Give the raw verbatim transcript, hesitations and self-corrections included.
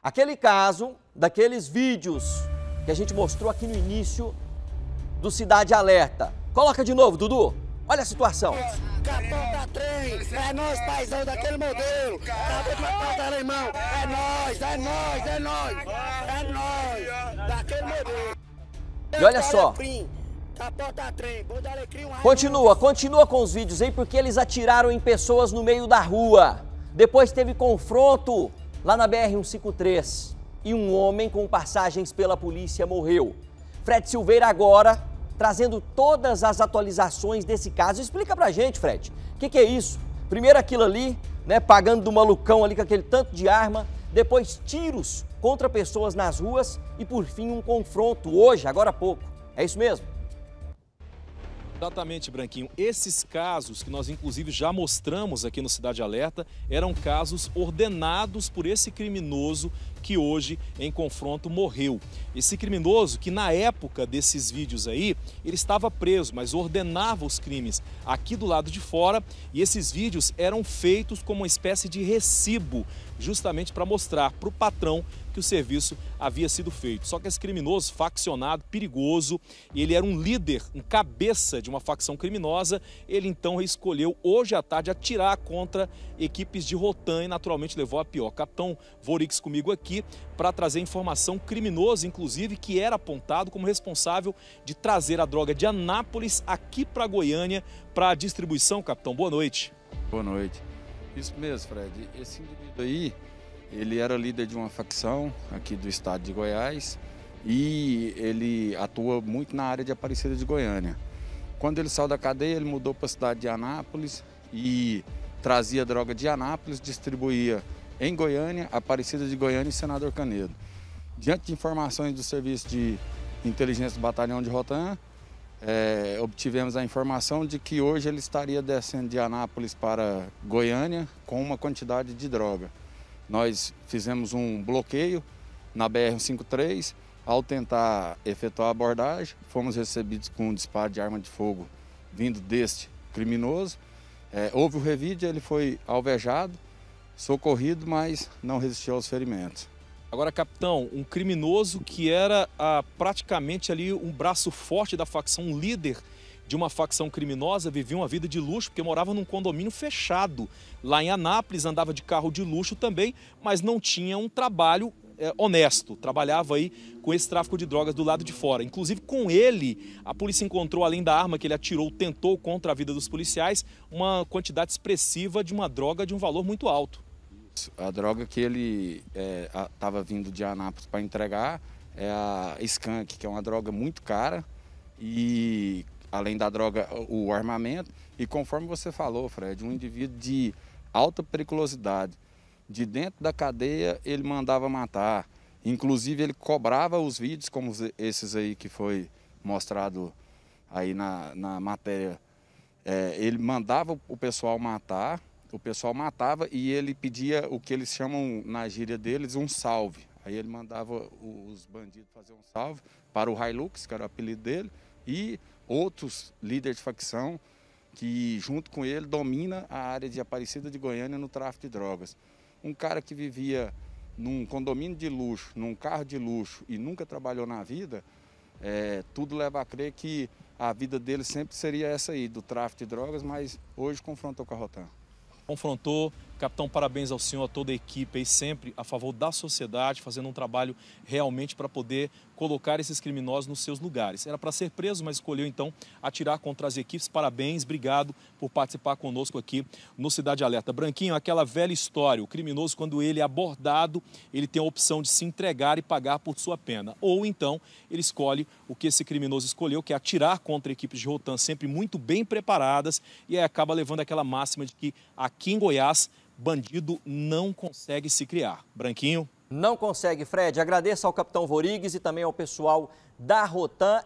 Aquele caso, daqueles vídeos que a gente mostrou aqui no início do Cidade Alerta. Coloca de novo, Dudu. Olha a situação. Capota trem, é nós, paizão daquele modelo. Acabou de matar o alemão. É nós, é nós, é nós. É nós, daquele modelo. E olha só. Capota trem, bom da alecrim, um raio. Continua, continua com os vídeos aí, porque eles atiraram em pessoas no meio da rua. Depois teve confronto lá na B R cento e cinquenta e três. E um homem com passagens pela polícia morreu. Fred Silveira agora trazendo todas as atualizações desse caso. Explica pra gente, Fred, o que, que é isso? Primeiro aquilo ali, né, pagando do malucão ali com aquele tanto de arma, depois tiros contra pessoas nas ruas e por fim um confronto hoje, agora há pouco. É isso mesmo? Exatamente, Branquinho. Esses casos que nós inclusive já mostramos aqui no Cidade Alerta eram casos ordenados por esse criminoso que hoje, em confronto, morreu. Esse criminoso que na época desses vídeos aí, ele estava preso, mas ordenava os crimes aqui do lado de fora, e esses vídeos eram feitos como uma espécie de recibo, justamente para mostrar para o patrão que o serviço havia sido feito. Só que esse criminoso, faccionado, perigoso, ele era um líder, um cabeça de uma facção criminosa, ele então escolheu hoje à tarde atirar contra equipes de Rotan e naturalmente levou a pior. Capitão Vorix comigo aqui para trazer informação, criminoso inclusive que era apontado como responsável de trazer a droga de Anápolis aqui para Goiânia para distribuição. Capitão, boa noite. Boa noite. Isso mesmo, Fred. Esse indivíduo aí, ele era líder de uma facção aqui do estado de Goiás e ele atua muito na área de Aparecida de Goiânia. Quando ele saiu da cadeia, ele mudou para a cidade de Anápolis e trazia droga de Anápolis, distribuía em Goiânia, Aparecida de Goiânia e Senador Canedo. Diante de informações do Serviço de Inteligência do Batalhão de Rotan, é, obtivemos a informação de que hoje ele estaria descendo de Anápolis para Goiânia com uma quantidade de droga. Nós fizemos um bloqueio na B R cento e cinquenta e três, ao tentar efetuar a abordagem, fomos recebidos com um disparo de arma de fogo vindo deste criminoso. É, houve o revide, ele foi alvejado, socorrido, mas não resistiu aos ferimentos. Agora, capitão, um criminoso que era ah, praticamente ali um braço forte da facção, um líder de uma facção criminosa, vivia uma vida de luxo, porque morava num condomínio fechado lá em Anápolis, andava de carro de luxo também, mas não tinha um trabalho é, honesto, trabalhava aí com esse tráfico de drogas do lado de fora. Inclusive com ele, a polícia encontrou, além da arma que ele atirou, tentou contra a vida dos policiais, uma quantidade expressiva de uma droga de um valor muito alto. A droga que ele estava é, vindo de Anápolis para entregar é a Skunk, que é uma droga muito cara, e além da droga, o armamento, e conforme você falou, Fred, um indivíduo de alta periculosidade. De dentro da cadeia ele mandava matar, inclusive ele cobrava os vídeos, como esses aí que foi mostrado aí na, na matéria. É, ele mandava o pessoal matar, o pessoal matava e ele pedia o que eles chamam na gíria deles um salve. Aí ele mandava os bandidos fazer um salve para o Hilux, que era o apelido dele, e outros líderes de facção que junto com ele domina a área de Aparecida de Goiânia no tráfico de drogas. Um cara que vivia num condomínio de luxo, num carro de luxo e nunca trabalhou na vida, é, tudo leva a crer que a vida dele sempre seria essa aí, do tráfico de drogas, mas hoje confrontou com a Rotan. Confrontou. Capitão, parabéns ao senhor, a toda a equipe aí, sempre a favor da sociedade, fazendo um trabalho realmente para poder colocar esses criminosos nos seus lugares. Era para ser preso, mas escolheu então atirar contra as equipes. Parabéns, obrigado por participar conosco aqui no Cidade Alerta. Branquinho, aquela velha história, o criminoso, quando ele é abordado, ele tem a opção de se entregar e pagar por sua pena. Ou então, ele escolhe o que esse criminoso escolheu, que é atirar contra equipes de Rotan sempre muito bem preparadas, e aí acaba levando aquela máxima de que aqui em Goiás, bandido não consegue se criar. Branquinho? Não consegue, Fred. Agradeço ao capitão Vorix e também ao pessoal da Rotan.